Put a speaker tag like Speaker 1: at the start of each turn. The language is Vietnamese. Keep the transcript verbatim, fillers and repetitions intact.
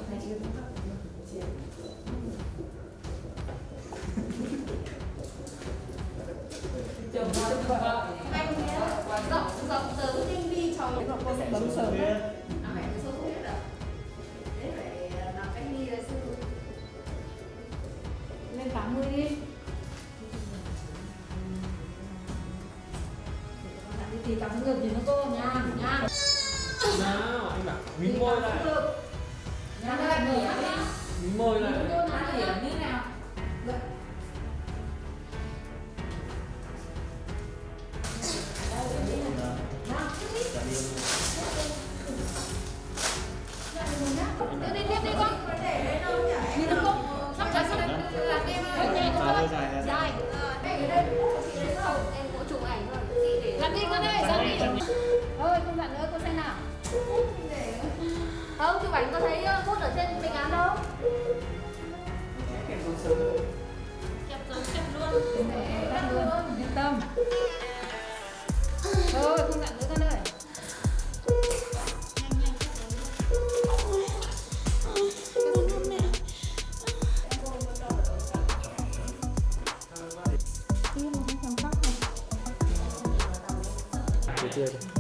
Speaker 1: Anh rộng rộng sớm tinh vi cho cô sẽ bấm sớm đấy. À mẹ sốt xuất huyết à? Thế phải làm cách ly là sư. Lên tám mươi đi. Đi thì cắm ngược nhìn nó cô nha, nha.
Speaker 2: Nào, anh bảo mím môi lại.
Speaker 1: Nha, nó lại mở nhá.
Speaker 2: Mím môi lại.
Speaker 1: Nó thì như nào? Vậy.
Speaker 3: Đưa đi tiếp đi con. Đi được không? Sắp sắp sắp làm em ơi. Dài dài.
Speaker 1: Đây đây chị lấy không? Em có chụp ảnh rồi. Chị để
Speaker 3: Làm đi con ơi, làm đi.
Speaker 1: ơi con bạn ơi, con xem nào. Không, chụp ảnh có thấy phốt ở trên bệnh án đâu.
Speaker 3: Kẹp rồi kẹp luôn.
Speaker 1: Kẹp luôn, yên tâm. Thôi, con bạn nữa con ơi.
Speaker 2: Chưa chưa.